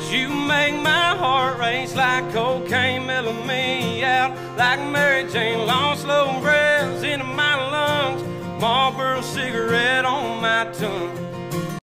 You make my heart race like cocaine melting me out, like Mary Jane, long slow breaths into my lungs, Marlboro cigarette on my tongue.